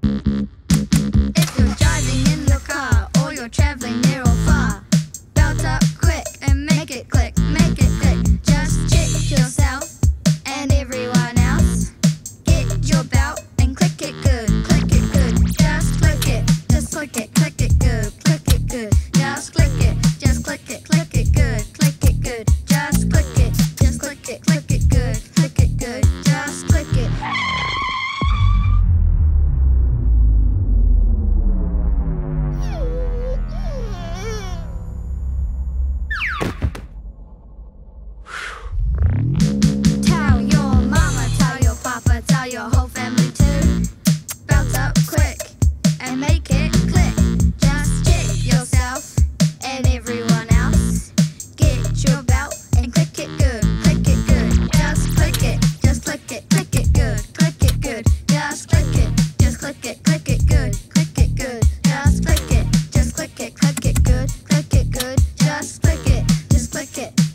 If you're driving in your car or you're traveling near or far, belt up quick and make it click, make it click. Just check yourself and everyone else. Get your belt and click it good, click it good. Just click it click it good, click it good. Just click it good, click it good. Just click it good, click it good. Just click it. Tell your mama, tell your papa, tell your whole family too. Belt up quick and make it click. Just check yourself and everyone else. Get your belt and click it good, click it good. Just click it good, click it good. Just click it good, click it good. Just click it good, click it good. Just click it,